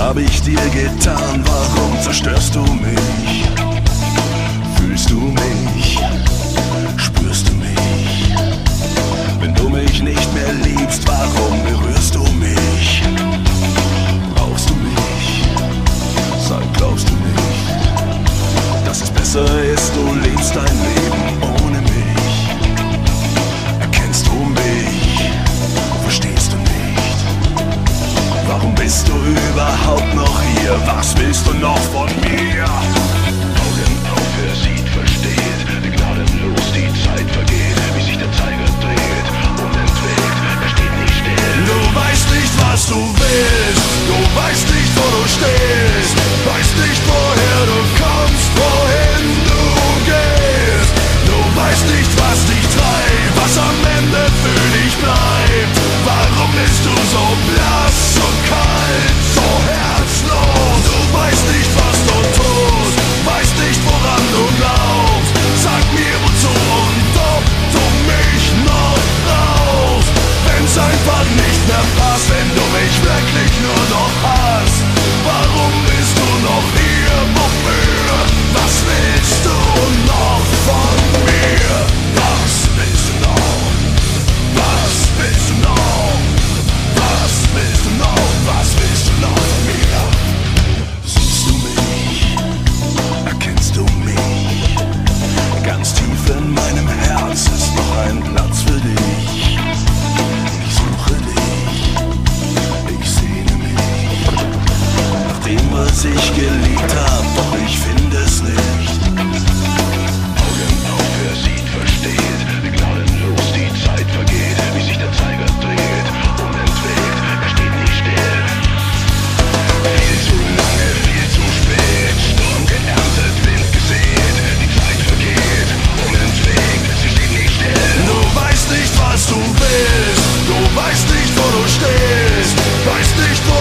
habe ich dir getan? Warum zerstörst du mich? Fühlst du mich? Spürst du mich? Wenn du mich nicht mehr liebst, warum berührst du mich? Brauchst du mich? Sag, glaubst du nicht, dass es besser ist, du lebst dein Leben ohne mich? Erkennst du mich? Verstehst du nicht? Warum bist du überhaupt noch hier? Was willst du noch von mir? Augen auf, wer sieht, versteht, gnadenlos die Zeit vergeht, wie sich der Zeiger dreht, unentwegt, er steht nicht still. Du weißt nicht, was du willst, du weißt nicht, wo du stehst, weißt nicht, woher du kommst, wohin du gehst. Du weißt nicht, was dich treibt, was am Ende für dich bleibt. Warum bist du so blass, so kalt, so herzlos? Du weißt nicht, was du tust, weißt nicht, woran du glaubst. Sag mir wozu und ob du mich noch brauchst. Wenn's einfach nicht mehr passt, wenn du mich wirklich nur noch hast. Warum bist du noch hier, wofür? Was willst du noch von mir? Was willst du noch? Was willst du noch? Was willst du noch? Was willst du noch von mir? Siehst du mich? Erkennst du mich? Ganz tief in meinem Herz ist noch ein Platz für dich. Ich suche dich, ich sehne mich nach dem, was ich geliebt hab, doch ich finde es nicht. Augen auf, wer sieht, versteht, gnadenlos die Zeit vergeht, wie sich der Zeiger dreht, unentwegt, er steht nicht still. Viel zu lange, viel zu spät, Sturm geerntet, Wind gesät, die Zeit vergeht, unentwegt, sie steht nicht still. Du weißt nicht, was du willst, du weißt nicht, wo du stehst, weißt nicht, wo